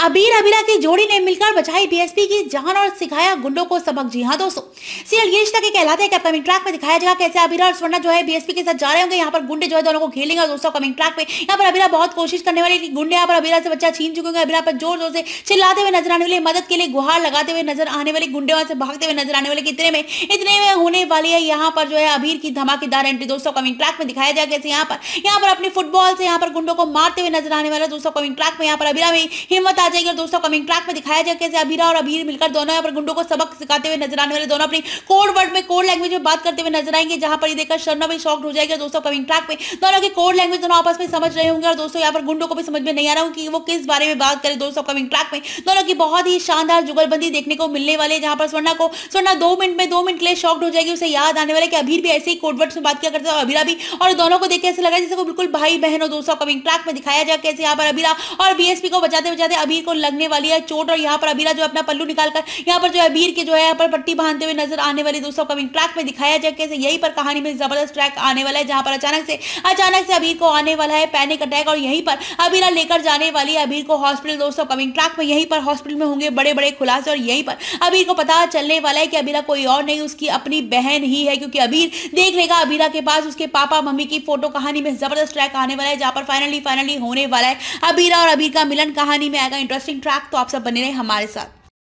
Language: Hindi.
अबीर अबीरा की जोड़ी ने मिलकर बचाई बीएसपी की जान और सिखाया गुंडों को सबक। जी हाँ दोस्तों, सीरियल ये रिश्ता के कहलाते हैं कि अपकमिंग ट्रैक में दिखाया जाएगा कैसे अबीरा और स्वर्णा जो है बीएसपी के साथ जा रहे होंगे। यहाँ पर गुंडे जो है दोनों को खेलेंगे। और दोस्तों कमिंग ट्रैक में यहाँ पर अबीरा बहुत कोशिश करने वाली, गुंडे यहाँ पर अबीरा से बच्चा छीन चुके हैं। अबीरा पर जोर जोर से चिल्लाते हुए नजर आने वाले, मदद के लिए गुहार लगाते हुए नजर आने वाले, गुंडे वहां से भागते हुए नजर आने वाले। इतने में होने वाली है यहाँ पर जो है अबीर की धमाकेदार एंट्री। दोस्तों कमिंग ट्रैक में दिखाया जाएगा कैसे यहाँ पर अपनी फुटबॉल से यहाँ पर गुंडों को मारते हुए नजर आने वाला। दोस्तों कमिंग ट्रैक में यहाँ पर अबीरा में हिम्मत आ जाएगी। और दोस्तों कमिंग ट्रैक में दिखाया जाएगा कैसे अबीरा और अबीर मिलकर दोनों यहाँ पर गुंडों को सबक सिखाते हुए नजर आने वाले। दोनों अपनी कोड वर्ड में, कोड लैंग्वेज में बात करते हुए नजर आएंगे, जहां पर ये देखकर शर्मा भी शॉक्ड हो जाएगी। दोस्तों कमिंग ट्रैक में दोनों की कोड लैंग्वेज दोनों आपस में समझ रहे होंगे। और दोस्तों यहाँ पर गुंडों को भी समझ में नहीं आ रहा कि वो किस बारे में बात करें। दोस्तों कमिंग ट्रैक में दोनों की बहुत ही शानदार जुगलबंदी देखने को मिलने वाले, जहां पर स्वर्णा 2 मिनट के लिए शॉक्ड हो जाएगी। उसे याद आने वाले कि अबीर भी ऐसे ही कोड वर्ड में बात किया करते हैं, अबीरा भी। और दोनों को देख के ऐसे लगा जैसे को बिल्कुल भाई बहन हो। दोस्तों कमिंग ट्रैक में दिखाया जाए कैसे यहाँ पर अबीरा और बीएसपी को बचाते बचाते अबीर को लगने वाली है चोट। और यहाँ पर अबीरा जो अपना पल्लू निकालकर यहाँ पर जो अबीर के जो है यहाँ पर पट्टी बांधते हुए नजर आने वाली। दोस्तों कमिंग ट्रैक में दिखाया जाए कैसे यहीं पर कहानी में जबरदस्त ट्रैक आने वाला है, जहां पर अचानक से अबीर को आने वाला है पैनिक अटैक। और यहीं पर अबीरा लेकर जाने वाली है अबीर को हॉस्पिटल। दोस्तों कमिंग ट्रैक में यहीं पर हॉस्पिटल में होंगे बड़े बड़े खुलासे। और यहीं पर अबीर को पता चलने वाला है कि अबीरा कोई और नहीं, उसकी अपनी बहन ही है, क्योंकि अबीर देख लेगा अबीरा के पास उसके पापा मम्मी की फोटो। कहानी में जबरदस्त ट्रैक आने वाला है, जहां पर फाइनली होने वाला है अबीरा और अबीर का मिलन। कहानी में आएगा इंटरेस्टिंग ट्रैक, तो आप सब बने रहे हमारे साथ।